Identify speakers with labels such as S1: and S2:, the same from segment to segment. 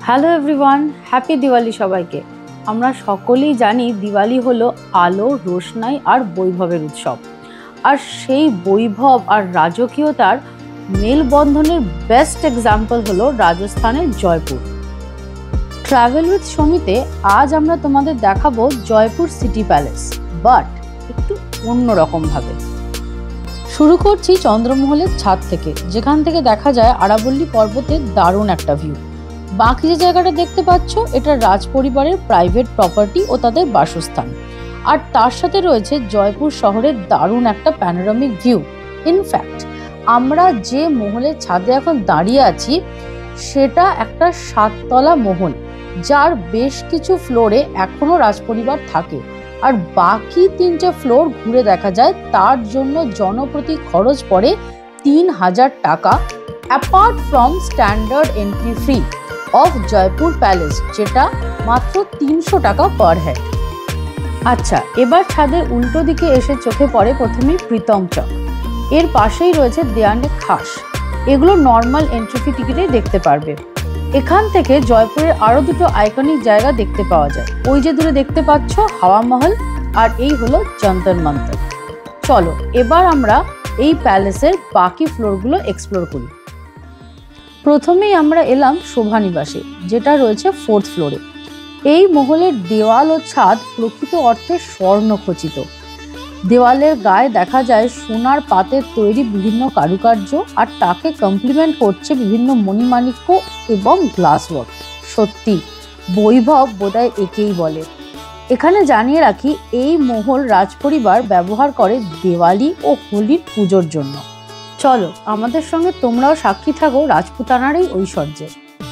S1: Hello everyone, happy Diwali সবাইকে। আমরা সকলেই জানি দিওয়ালি হলো আলো, রোশনাই আর বৈভবের উৎসব। আর সেই বৈভব আর রাজকীয়তার মেলবন্ধনের বেস্ট এক্সাম্পল হলো রাজস্থানের জয়পুর। ট্রাভেল উইথ সমিতে আজ আমরা তোমাদের দেখাবো জয়পুর সিটি প্যালেস, বাট একটু অন্যরকমভাবে। শুরু করছি চন্দ্রমহলের ছাদ থেকে, যেখান থেকে দেখা যায় আরাবল্লী পর্বতের দারুণ একটা ভিউ। বাকি যে জায়গাটা দেখতে পাচ্ছ এটা রাজ পরিবারের প্রাইভেট প্রপার্টি ও তাদের বাসস্থান। আর তার সাথে রয়েছে জয়পুর শহরের দারুণ একটা প্যানোরামিক ভিউ। ইনফ্যাক্ট আমরা যে মহলের ছাদে এখন দাঁড়িয়ে আছি সেটা একটা 7 তলা মহল, যার বেশ কিছু ফ্লোরে এখনো রাজপরিবার থাকে। আর বাকি 3টে ফ্লোর ঘুরে দেখা যায়। তার জন্য জনপ্রতি খরচ পড়ে 3000 টাকা, apart from standard entry fee of Jaipur palace, যেটা মাত্র 300 টাকা পার হেড। আচ্ছা, এবার ছাদের উল্টো দিকে এসে চোখে পড়ে প্রথমেই প্রীতম চক। এর পাশেই রয়েছে দেয়ানে খাস। এগুলো নর্মাল এন্ট্রি ফি টিকিটেই দেখতে পারবে। এখান থেকে জয়পুরের আরো দুটো আইকনিক জায়গা দেখতে পাওয়া যায়। ওই যে দূরে দেখতে পাচ্ছ হাওয়া মহল, আর এই হলো যন্তর মন্তর। চলো এবার আমরা এই প্যালেসের বাকি ফ্লোরগুলো এক্সপ্লোর করি। প্রথমেই আমরা এলাম শোভানিবাসে, যেটা রয়েছে 4th ফ্লোরে। এই মহলের দেওয়াল ও ছাদ প্রকৃত অর্থে স্বর্ণখচিত। দেওয়ালের গায়ে দেখা যায় সোনার পাতের তৈরি বিভিন্ন কারুকার্য, আর তাকে কমপ্লিমেন্ট করছে বিভিন্ন মণিমাণিক্য এবং গ্লাস ওয়ার্ক। সত্যি বৈভব বোধহয় একেই বলে। এখানে জানিয়ে রাখি, এই মহল রাজপরিবার ব্যবহার করে দিওয়ালি ও হোলির পুজোর জন্য। চলো আমাদের সঙ্গে তোমরাও সাক্ষী থাকো রাজপুতানার এই ঐশ্বর্যে।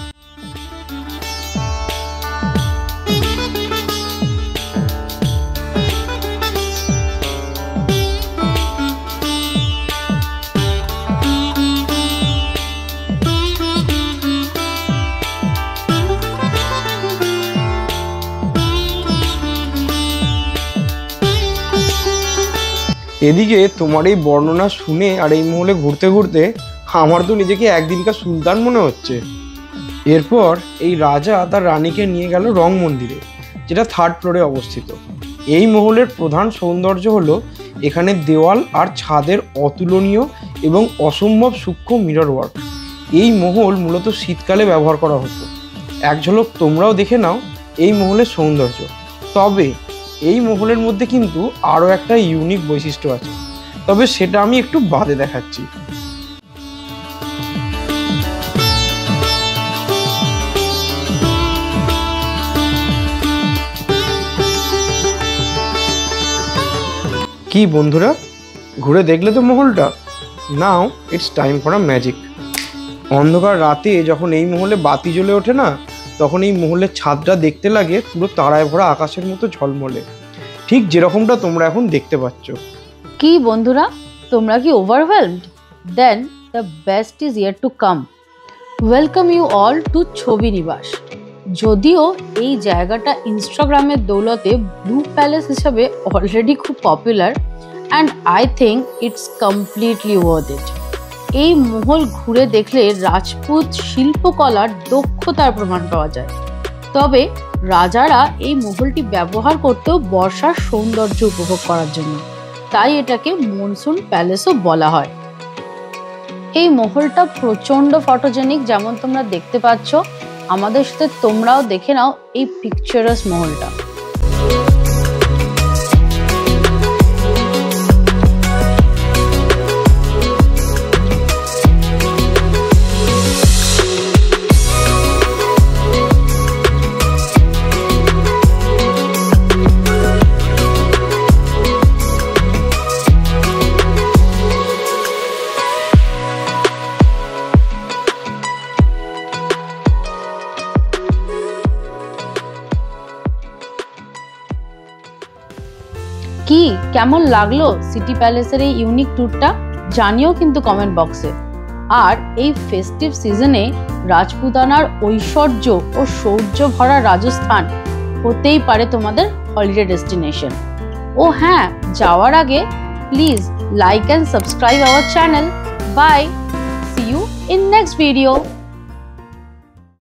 S2: এদিকে তোমার এই বর্ণনা শুনে আর এই মহলে ঘুরতে ঘুরতে আমার তো নিজেকে একদিনকার সুলতান মনে হচ্ছে। এরপর এই রাজা তার রানীকে নিয়ে গেল রং মন্দিরে, যেটা 3rd ফ্লোরে অবস্থিত। এই মহলের প্রধান সৌন্দর্য হলো এখানে দেওয়াল আর ছাদের অতুলনীয় এবং অসম্ভব সূক্ষ্ম মিরর ওয়ার্ক। এই মহল মূলত শীতকালে ব্যবহার করা হতো। এক ঝলক তোমরাও দেখে নাও এই মহলের সৌন্দর্য। তবে এই মহলের মধ্যে কিন্তু আরও একটা ইউনিক বৈশিষ্ট্য আছে, তবে সেটা আমি একটু বাদে দেখাচ্ছি। কি বন্ধুরা, ঘুরে দেখলে তো মহলটা? Now it's time for a magic. অন্ধকার রাতে যখন এই মহলে বাতি জ্বলে ওঠে না, তখন এই মহলের ছাদটা দেখতে লাগে পুরো তারায় ভরা আকাশের মতো ঝলমলে, ঠিক যেরকমটা তোমরা এখন দেখতে পাচ্ছ।
S1: কি বন্ধুরা, তোমরা কি overwhelmed? Then the best is yet to come. Welcome you all to Chhavi Niwas. যদিও এই জায়গাটা ইনস্টাগ্রামের দৌলতে ব্লু প্যালেস হিসাবে অলরেডি খুব popular, and I think it's completely worth it. এই মহল ঘুরে দেখলে রাজপুত শিল্পকলার দক্ষতার প্রমাণ পাওয়া যায়। তবে রাজারা এই মহলটি ব্যবহার করতেও বর্ষার সৌন্দর্য উপভোগ করার জন্য, তাই এটাকে মনসুন প্যালেসও বলা হয়। এই মহলটা প্রচন্ড ফটোজেনিক, যেমন তোমরা দেখতে পাচ্ছ। আমাদের সাথে তোমরাও দেখে নাও এই পিকচারাস মহলটা। কি কেমন লাগলো সিটি প্যালেসের এই ইউনিক ট্যুরটা? জানিও কিন্তু কমেন্ট বক্সে। আর এই ফেস্টিভ সিজনে রাজপুতানার ঐশ্বর্য ও শৌর্য ভরা রাজস্থান হতেই পারে তোমাদের হলিডে ডেস্টিনেশন। ও হ্যাঁ, যাওয়ার আগে please like and subscribe our channel. Bye, see you in next video.